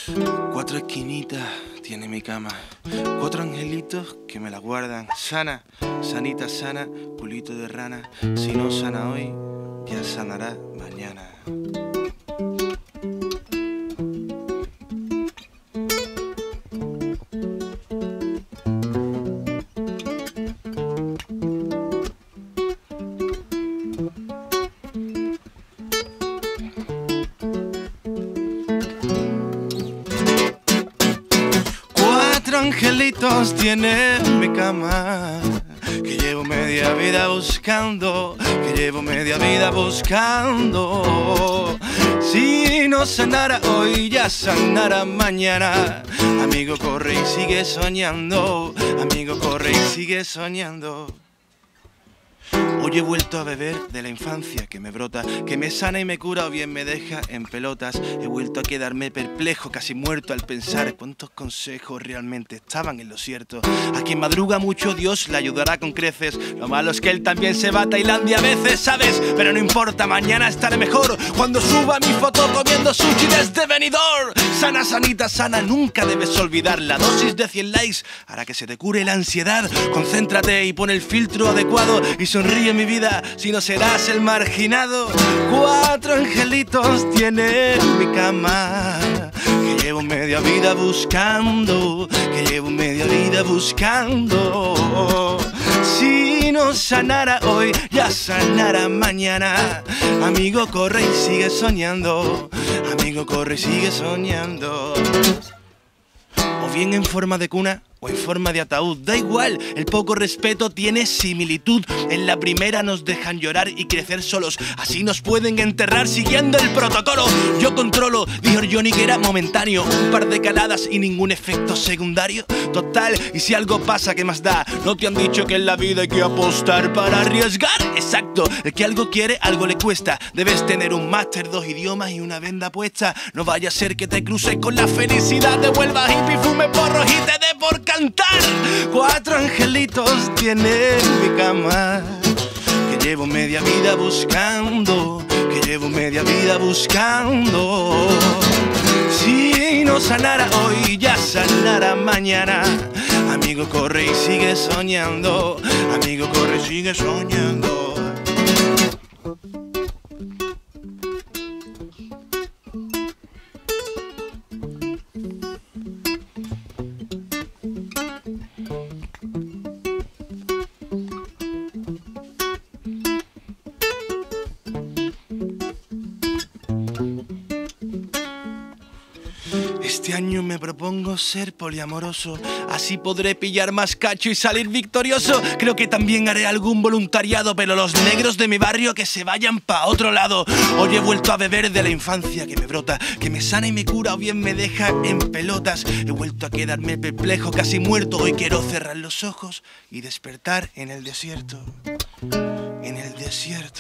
Cuatro esquinitas tiene mi cama, cuatro angelitos que me la guardan. Sana, sanita, sana, culito de rana. Si no sana hoy, ya sanará mañana. Cuatro angelitos tiene mi cama, que llevo media vida buscando, que llevo media vida buscando. Si no sanara hoy, ya sanará mañana. Amigo, corre y sigue soñando. Amigo, corre y sigue soñando. Hoy he vuelto a beber de la infancia que me brota, que me sana y me cura o bien me deja en pelotas. He vuelto a quedarme perplejo, casi muerto al pensar cuántos consejos realmente estaban en lo cierto. A quien madruga mucho Dios le ayudará con creces. Lo malo es que él también se va a Tailandia a veces, ¿sabes? Pero no importa, mañana estaré mejor cuando suba mi foto comiendo sushi desde Benidorm. Sana, sanita, sana, nunca debes olvidar. La dosis de 100 likes hará que se te cure la ansiedad. Concéntrate y pon el filtro adecuado y sonríe mi vida, si no serás el marginado. Cuatro angelitos tiene mi cama, que llevo media vida buscando, que llevo media vida buscando. Si no sanara hoy, ya sanará mañana. Amigo, corre y sigue soñando. Amigo, corre y sigue soñando. O bien en forma de cuna o en forma de ataúd, da igual, el poco respeto tiene similitud. En la primera nos dejan llorar y crecer solos, así nos pueden enterrar siguiendo el protocolo. Yo controlo, dijo Johnny que era momentáneo, un par de caladas y ningún efecto secundario. Total, y si algo pasa, ¿qué más da? ¿No te han dicho que en la vida hay que apostar para arriesgar? Exacto, el que algo quiere, algo le cuesta. Debes tener un máster, 2 idiomas y una venda puesta. No vaya a ser que te cruces con la felicidad, te vuelvas hippie, fume porros y te dé por cantar. Cuatro angelitos tiene mi cama, que llevo media vida buscando, que llevo media vida buscando. Si no sanara hoy, ya sanará mañana. Amigo, corre y sigue soñando. Amigo, corre y sigue soñando. Este año me propongo ser poliamoroso, así podré pillar más cacho y salir victorioso. Creo que también haré algún voluntariado, pero los negros de mi barrio que se vayan pa' otro lado. Hoy he vuelto a beber de la infancia que me brota, que me sana y me cura o bien me deja en pelotas. He vuelto a quedarme perplejo, casi muerto. Hoy quiero cerrar los ojos y despertar en el desierto. En el desierto.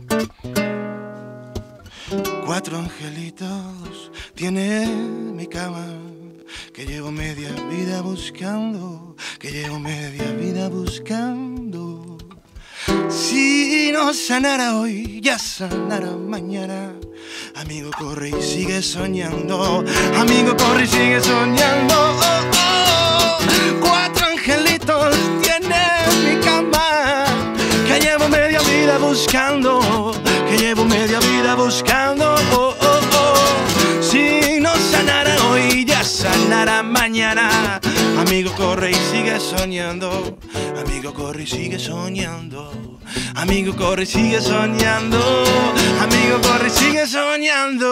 Cuatro angelitos tiene mi cama, que llevo media vida buscando, que llevo media vida buscando. Si no sanara hoy, ya sanará mañana. Amigo, corre y sigue soñando. Amigo, corre y sigue soñando. Oh, oh. Cuatro angelitos tiene mi cama, que llevo media vida buscando, que llevo media vida buscando. Oh, oh, oh. Si no sanara hoy, ya sanará mañana. Amigo, corre y sigue soñando. Amigo, corre y sigue soñando. Amigo, corre y sigue soñando. Amigo, corre y sigue soñando.